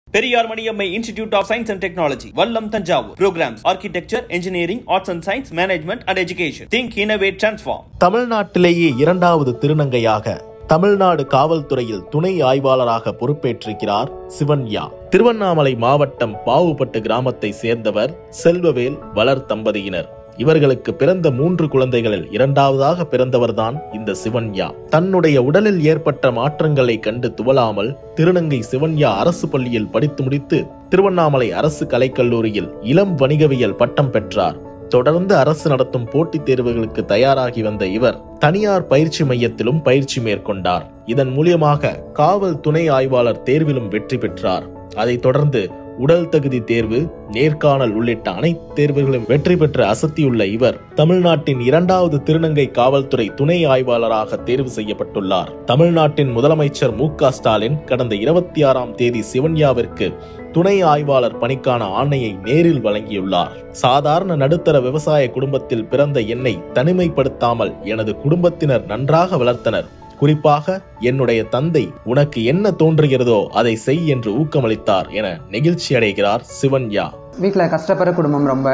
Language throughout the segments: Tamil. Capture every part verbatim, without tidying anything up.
Periyar Maniammai Institute of Science and Technology, Vallam Thanjavur. Programs: Architecture, Engineering, Arts and Science, Management and Education. Think, Innovate, Transform. தமிழ்நாட்டிலேயே இரண்டாவது திருநங்கையாக தமிழ்நாடு காவல்துறையில் துணை ஆய்வாளராக பொறுப்பேற்றிருக்கிறார் சிவன்யா. திருவண்ணாமலை மாவட்டம் பாவுப்பட்டு கிராமத்தை சேர்ந்தவர் செல்வவேல் வளர் தம்பதியினர். இவர்களுக்கு பிறந்த மூன்று குழந்தைகளில் இரண்டாவதாக பிறந்தவர்தான் இந்த சிவன்யா. தன்னுடைய உடலில் ஏற்பட்ட மாற்றங்களை கண்டு துவளாமல் திருநங்கை சிவன்யா அரசு பள்ளியில் படித்து முடித்து திருவண்ணாமலை அரசு கலைக்கல்லூரியில் இளம் வணிகவியல் பட்டம் பெற்றார். தொடர்ந்து அரசு நடத்தும் போட்டித் தேர்வுகளுக்கு தயாராகி வந்த இவர் தனியார் பயிற்சி மையத்திலும் பயிற்சி மேற்கொண்டார். இதன் மூலியமாக காவல் துணை ஆய்வாளர் தேர்விலும் வெற்றி பெற்றார். அதைத் தொடர்ந்து உடல் தகுதி தேர்வு, நேர்காணல் உள்ளிட்ட அனைத்து தேர்வுகளும் வெற்றி பெற்று அசத்தியுள்ள இவர் தமிழ்நாட்டின் இரண்டாவது திருநங்கை காவல்துறை துணை ஆய்வாளராக தேர்வு செய்யப்பட்டுள்ளார். தமிழ்நாட்டின் முதலமைச்சர் மு க ஸ்டாலின் கடந்த இருபத்தி ஆறாம் தேதி சிவன்யாவிற்கு துணை ஆய்வாளர் பணிக்கான ஆணையை நேரில் வழங்கியுள்ளார். சாதாரண நடுத்தர விவசாய குடும்பத்தில் பிறந்த என்னை தனிமைப்படுத்தாமல் எனது குடும்பத்தினர் நன்றாக வளர்த்தனர். குறிப்பாக என்னுடைய தந்தை உனக்கு என்ன தோன்றுகிறதோ அதை செய் என்று ஊக்கமளித்தார் என நெகிழ்ச்சி அடைகிறார் சிவன்யா. வீட்டில் கஷ்டப்படுற குடும்பம் ரொம்ப.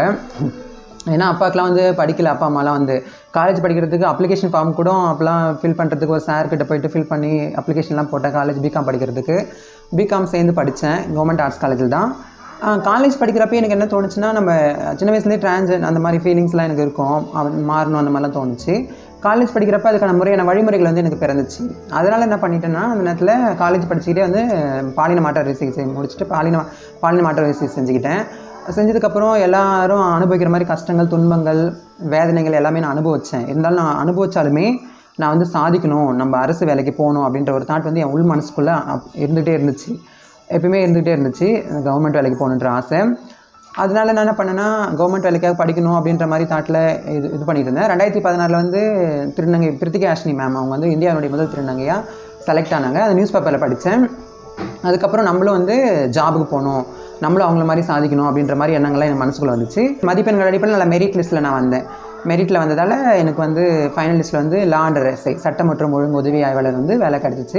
ஏன்னா அப்பாக்கெலாம் வந்து படிக்கல. அப்பா அம்மாலாம் வந்து காலேஜ் படிக்கிறதுக்கு அப்ளிகேஷன் ஃபார்ம் கூட அப்போலாம் ஃபில் பண்ணுறதுக்கு ஒரு சார் கிட்ட போயிட்டு ஃபில் பண்ணி அப்ளிகேஷன்லாம் போட்டேன். காலேஜ் பிகாம் படிக்கிறதுக்கு பிகாம் சேர்ந்து படித்தேன் கவர்மெண்ட் ஆர்ட்ஸ் காலேஜில் தான். காலேஜ் படிக்கிறப்ப எனக்கு என்ன தோணுச்சுன்னா, நம்ம சின்ன வயசுலேயே டிரான்ஜென் அந்த மாதிரி ஃபீலிங்ஸ்லாம் எனக்கு இருக்கும், மாறணும் அந்த மாதிரிலாம் தோணுச்சு. காலேஜ் படிக்கிறப்ப அதுக்கான முறையான வழிமுறைகள் வந்து எனக்கு பிறந்துச்சு. அதனால் என்ன பண்ணிட்டேன்னா, அந்த நேரத்தில் காலேஜ் படிச்சுக்கிட்டே வந்து பாலின மாற்ற அறுவை சிகிச்சை முடிச்சுட்டு பாலின பாலின மாற்ற அறுவை சிகிச்சை செஞ்சுக்கிட்டேன். செஞ்சதுக்கப்புறம் எல்லாரும் அனுபவிக்கிற மாதிரி கஷ்டங்கள், துன்பங்கள், வேதனைகள் எல்லாமே நான் அனுபவித்தேன். இருந்தாலும் நான் அனுபவித்தாலுமே நான் வந்து சாதிக்கணும், நம்ம அரசு வேலைக்கு போகணும் அப்படின்ற ஒரு தாட் வந்து என் உள் மனசுக்குள்ளே இருந்துகிட்டே இருந்துச்சு. எப்பயுமே இருந்துகிட்டே இருந்துச்சு கவர்மெண்ட் வேலைக்கு போகணுன்ற ஆசை. அதனால நான் என்ன பண்ணேன்னா, கவர்மெண்ட் வேலைக்காக படிக்கணும் அப்படின்ற மாதிரி தாட்டில் இது இது பண்ணிட்டு இருந்தேன். ரெண்டாயிரத்தி பதினாறில் வந்து திருநங்கை பிரித்திகா ஆஷ்னி மேம் அவங்க வந்து இந்தியாவுடைய முதல் திருநங்கையாக செலக்ட் ஆனாங்க. அது நியூஸ் பேப்பரில் படித்தேன். அதுக்கப்புறம் நம்மளும் வந்து ஜாபுக்கு போகணும், நம்மளும் அவங்கள மாதிரி சாதிக்கணும் அப்படின்ற மாதிரி எண்ணங்கள்லாம் என் மனசுக்குள்ளே வந்துச்சு. மதிப்பெண்கள் அடிப்படையில் நல்ல மெரிட் லிஸ்ட்டில் நான் வந்தேன். மெரிட்டில் வந்ததால் எனக்கு வந்து ஃபைனல் லிஸ்ட்டில் வந்து லா அண்ட் எஸ்ஐ சட்டம் மற்றும் ஒழுங்கு உதவி ஆய்வாளர் வந்து வேலை கிடைச்சிச்சு.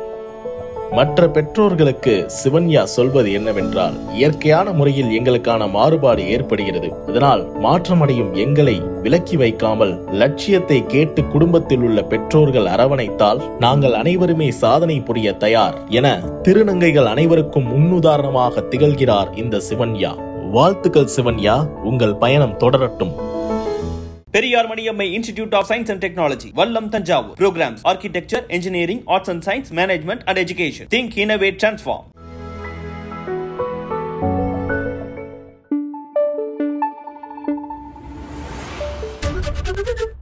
மற்ற பெற்றோர்களுக்கு சிவன்யா சொல்வது என்னவென்றால், இயற்கையான முறையில் எங்களுக்கான மாறுபாடு ஏற்படுகிறது. இதனால் மாற்றமடையும் எங்களை விலக்கி வைக்காமல் லட்சியத்தை கேட்டு குடும்பத்தில் உள்ள பெற்றோர்கள் அரவணைத்தால் நாங்கள் அனைவருமே சாதனை புரிய தயார் என திருநங்கைகள் அனைவருக்கும் முன்னுதாரணமாக திகழ்கிறார் இந்த சிவன்யா. வாழ்த்துக்கள் சிவன்யா, உங்கள் பயணம் தொடரட்டும். Periyar Maniammai Institute of Science and Technology, Vallam Thanjavur. Programs: Architecture, Engineering, Arts and Science, Management and Education. Think, Innovate, Transform.